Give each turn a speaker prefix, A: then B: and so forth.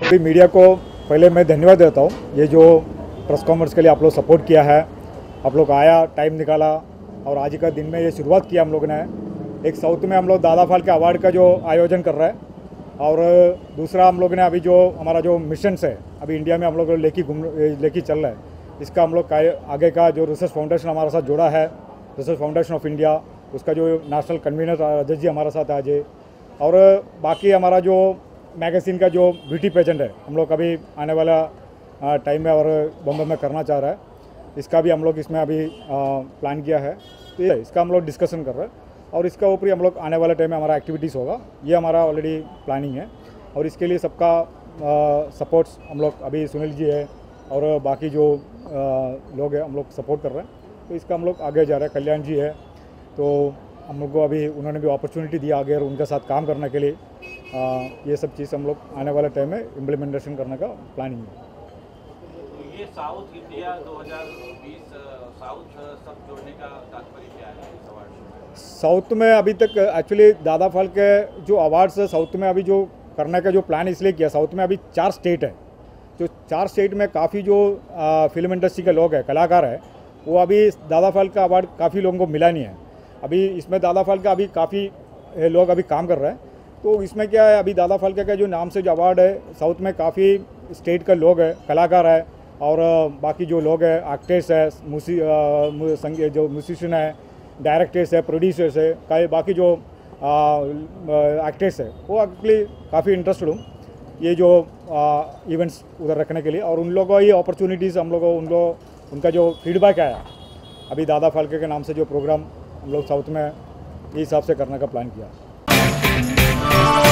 A: अभी मीडिया को पहले मैं धन्यवाद देता हूँ, ये जो प्रेस कॉन्फ्रेंस के लिए आप लोग सपोर्ट किया है, आप लोग आया, टाइम निकाला और आज का दिन में ये शुरुआत किया हम लोगों ने। एक साउथ में हम लोग दादा फाल्के अवार्ड का जो आयोजन कर रहे हैं और दूसरा हम लोग ने अभी जो हमारा जो मिशन है अभी इंडिया में हम लोग लेके चल रहा है, इसका हम लोग आगे का जो रिसर्च फाउंडेशन हमारे साथ जुड़ा है, रिसर्च फाउंडेशन ऑफ इंडिया, उसका जो नेशनल कन्वीनर राजेश जी हमारे साथ आज है और बाकी हमारा जो मैगज़ीन का जो ब्यूटी पेजेंट है हम लोग अभी आने वाला टाइम में और बम्बई में करना चाह रहा है, इसका भी हम लोग इसमें अभी प्लान किया है। तो ये इसका हम लोग डिस्कशन कर रहे हैं और इसका ऊपर हम लोग आने वाले टाइम में हमारा एक्टिविटीज़ होगा, ये हमारा ऑलरेडी प्लानिंग है और इसके लिए सबका सपोर्ट्स हम लोग अभी सुनील जी है और बाकी जो लोग हैं हम लोग सपोर्ट कर रहे हैं। तो इसका हम लोग आगे जा रहे हैं। कल्याण जी है तो हम लोग को अभी उन्होंने भी अपॉर्चुनिटी दिया आगे और उनके साथ काम करने के लिए। ये सब चीज़ हम लोग आने वाले टाइम में इम्प्लीमेंटेशन करने का प्लानिंग है।
B: ये साउथ इंडिया 2020 साउथ सब जोड़ने का तात्पर्य क्या है इस अवार्ड में?
A: साउथ में अभी तक एक्चुअली दादा फाल्के जो अवार्ड्स है साउथ में अभी जो करने का जो प्लान इसलिए किया, साउथ में अभी 4 स्टेट है, जो 4 स्टेट में काफ़ी जो फिल्म इंडस्ट्री के लोग हैं, कलाकार हैं, वो अभी दादा फाल्के अवार्ड काफ़ी लोगों को मिला नहीं है। अभी इसमें दादा फाल्के अभी काफ़ी लोग अभी काम कर रहे हैं। तो इसमें क्या है, अभी दादा फाल्के का जो नाम से जो अवार्ड है साउथ में काफ़ी स्टेट के लोग हैं, कलाकार है और बाकी जो लोग हैं, एक्टर्स है, जो म्यूजिशियन है, डायरेक्टर्स है, प्रोड्यूसर्स है, बाकी जो एक्टर्स है, वो एक्चुअली काफ़ी इंटरेस्टेड हूँ ये जो इवेंट्स उधर रखने के लिए और उन लोगों को ये अपॉर्चुनिटीज़ हम लोगों उनका जो फीडबैक आया अभी दादा फाल्के के नाम से जो प्रोग्राम हम लोग साउथ में इस हिसाब से करने का प्लान किया।